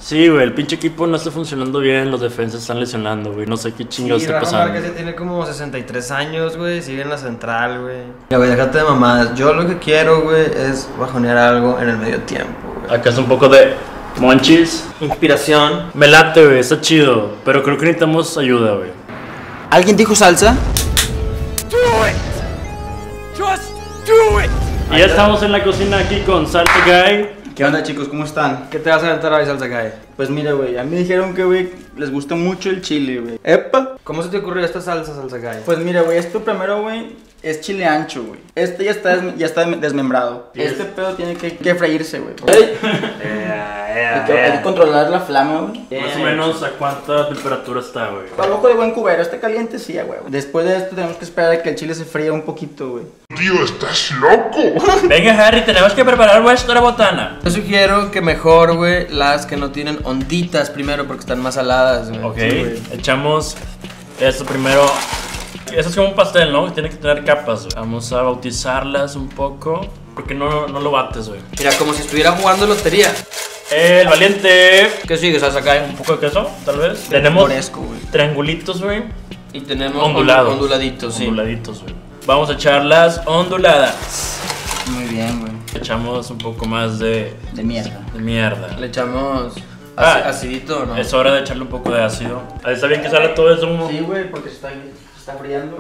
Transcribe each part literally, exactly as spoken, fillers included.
Sí, güey, el pinche equipo no está funcionando bien, los defensas están lesionando, güey. No sé qué chingados sí, está Rafa pasando. Márquez ya tiene como sesenta y tres años, güey, sigue en la central, güey. Ya, güey, déjate de mamadas. Yo lo que quiero, güey, es bajonear algo en el medio tiempo, güey. Acá es un poco de monchis. Inspiración. Me late, güey, está chido, pero creo que necesitamos ayuda, güey. ¿Alguien dijo salsa? Do it! Just do it! Y ya estamos en la cocina aquí con Salsa Guy. ¿Qué onda, chicos? ¿Cómo están? ¿Qué te vas a aventar hoy, Salsa Guy? Pues mira, güey, a mí me dijeron que, güey, les gusta mucho el chile, güey. ¡Epa! ¿Cómo se te ocurrió esta salsa, Salsa Guy? Pues mira, güey, esto primero, güey, es chile ancho, güey. Este ya está, des- ya está desmembrado. Sí, Este es- pedo tiene que, que freírse, güey. Hay que, hay que controlar la flama, güey. Más o menos a cuánta temperatura está, güey. Abajo de buen cubero, está caliente, sí, güey. Después de esto tenemos que esperar a que el chile se fría un poquito, güey. Tío, ¿estás loco? Venga, Harry, tenemos que preparar vuestra botana. Yo sugiero que mejor, güey, las que no tienen onditas primero porque están más saladas, güey. Ok, Sí, güey. echamos esto primero. Eso es como un pastel, ¿no? Tiene que tener capas, güey. Vamos a bautizarlas un poco. Porque no, no lo bates, güey. Mira, como si estuviera jugando lotería. El valiente. ¿Qué sigue, Salsa Guy? Un poco de queso, tal vez. Tenemos Fresco, güey. triangulitos, güey. Y tenemos Ondulado. onduladitos, sí. Onduladitos, güey. Vamos a echarlas onduladas. Muy bien, güey. Echamos un poco más de, De mierda. de mierda. Le echamos Ah, aci- acidito, ¿no? Es hora de echarle un poco de ácido. Ahí está bien que sale todo eso. humo. Sí, güey, porque se está, se está friando.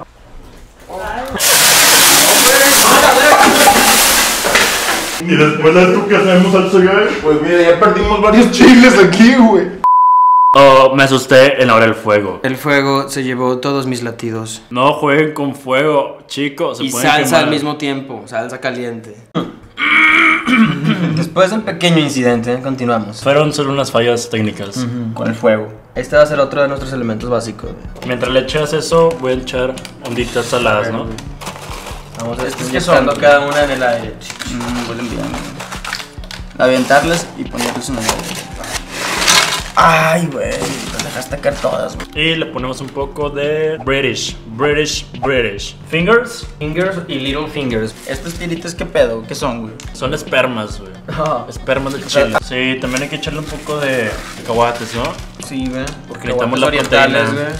¿Y después de esto qué hacemos, Salsa Guy? Pues mira, ya perdimos varios chiles aquí, güey. Oh, me asusté en la hora del fuego. El fuego se llevó todos mis latidos. No jueguen con fuego, chicos. Se Y pueden salsa quemar. al mismo tiempo, salsa caliente. Después de un pequeño incidente, continuamos. Fueron solo unas fallas técnicas. Con el fuego. Este va a ser otro de nuestros elementos básicos, güey. Mientras le echas eso, voy a echar onditas saladas, ¿no? Vamos a ¿Estos qué inyectando son? cada una en el aire. Mmm, huelen bien, güey. Aventarlas y ponerlas en el aire. Ay, güey, las dejaste caer todas, güey. Y le ponemos un poco de British, British, British. Fingers Fingers y little fingers. Estas tiritas, ¿qué pedo? ¿Qué son, güey? son espermas, güey. Ah, Espermas del chile. Sí, también hay que echarle un poco de cacahuates, ¿no? Sí, güey. Porque necesitamos la orientales, proteína. güey.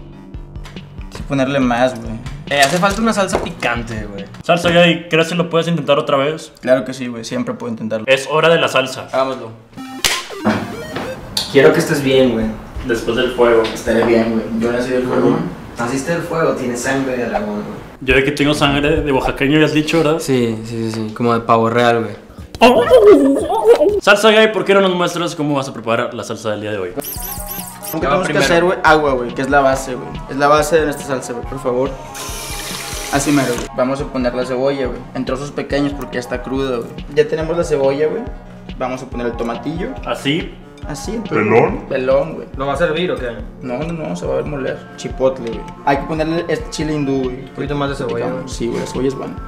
Hay que ponerle más, güey. Eh, hace falta una salsa picante, güey. Salsa, Guy, ¿crees que lo puedes intentar otra vez? Claro que sí, güey, siempre puedo intentarlo. Es hora de la salsa. Hagámoslo. Quiero que estés bien, güey. Después del fuego. Estaré bien, güey. Yo nací del fuego. Naciste del fuego, tienes sangre de dragón, güey. Yo de que tengo sangre de oaxaqueño, ya has dicho, ¿verdad? Sí, sí, sí, sí. Como de pavo real, güey. Salsa, Guy, ¿por qué no nos muestras cómo vas a preparar la salsa del día de hoy? Lo que Ya va tenemos que primero. hacer, güey, agua, güey, que es la base, güey. Es la base de nuestra salsa, güey, por favor. Así mero, güey. Vamos a poner la cebolla, güey, en trozos pequeños porque ya está cruda, güey. Ya tenemos la cebolla, güey. Vamos a poner el tomatillo. Así. Así, en ¿Pelón? Pelón, güey. ¿Lo va a servir o qué? No, no, no, se va a ver moler. Chipotle, güey. Hay que ponerle este chile hindú, güey. Un poquito más de cebolla, güey. Sí, güey, la cebolla es buena.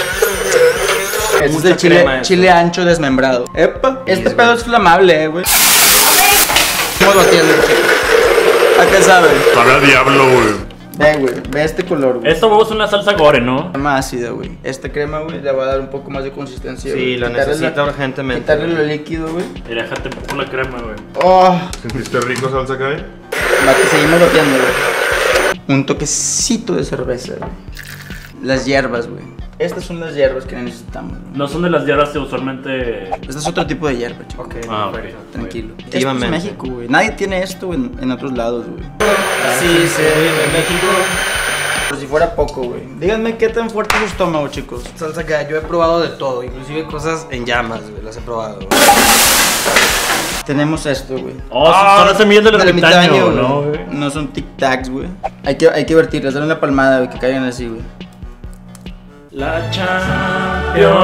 Este es Mucha el chile, crema eso. chile ancho desmembrado. Epa, este pedo es flamable, eh, güey. Estamos batiendo, chicos. ¿A qué sabe? Para diablo, güey. Ve, güey, ve este color, güey. Esto vamos a una salsa gore, ¿no? Crema ácida, güey. Esta crema, güey, le va a dar un poco más de consistencia. Sí, güey. la Quitarle necesita urgentemente. Quitarle lo líquido, güey. Mira, déjate un poco la crema, güey. Oh, ¿Sentiste rico, Salsa Guy? va que seguimos batiendo, güey. Un toquecito de cerveza, güey. Las hierbas, güey. Estas son las hierbas que necesitamos, güey. No son de las hierbas que usualmente. Este es otro tipo de hierba, chicos. Ok, Ah, ok. perfecto. Tranquilo. Esto es Efectivamente. México, güey. Nadie tiene esto en, en otros lados, güey. Sí, sí, en México. Por si fuera poco, güey. Díganme qué tan fuerte es su estómago, chicos. Salsa que yo he probado de todo, inclusive cosas en llamas, güey, las he probado. Güey. Tenemos esto, güey. Oh, son las semillas del Del ermitaño, ermitaño, ¿no, güey. güey? No son tic-tacs, güey. Hay que, hay que vertirlas, darle una palmada, güey, que caigan así, güey. La Champions.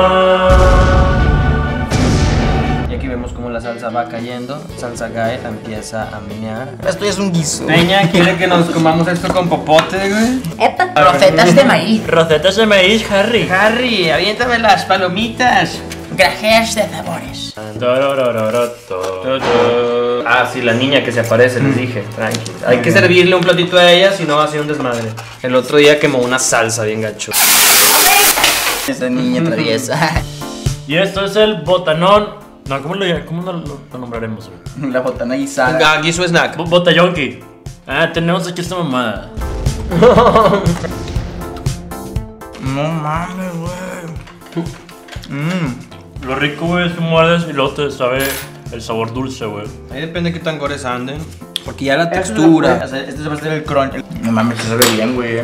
Y aquí vemos cómo la salsa va cayendo. Salsa Guy empieza a menear. Esto ya es un guiso. Peña quiere que nos comamos esto con popote, güey. Epa, rocetas de maíz, Rocetas de maíz, Harry. Harry, aviéntame las palomitas. grajeas de sabores. Ah, sí, la niña que se aparece, les dije. Tranqui. Hay que servirle un platito a ella, si no va a ser un desmadre. El otro día quemó una salsa bien gacho. Esa niña traviesa. Y esto es el botanón No, ¿cómo lo, cómo lo, lo, lo nombraremos, güey? La botana guisada. Aquí su snack. Bo- Botellonki. Ah, tenemos aquí esta mamada. No mames, güey. Mmm. Lo rico, güey, es que muerdes y luego te sabe el sabor dulce, güey. Ahí depende de qué tan gores anden. Porque ya la Textura. textura. Este se va a hacer el crunch. No mames, que sabe bien, güey.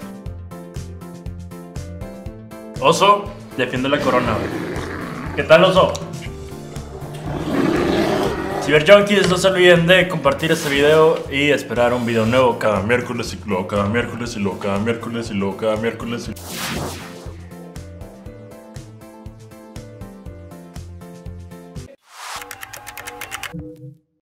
Oso, defiende la corona, güey. ¿Qué tal, Oso? Cyberjunkies, no se olviden de compartir este video y esperar un video nuevo cada Cada miércoles y luego cada miércoles y luego cada miércoles y luego cada miércoles y...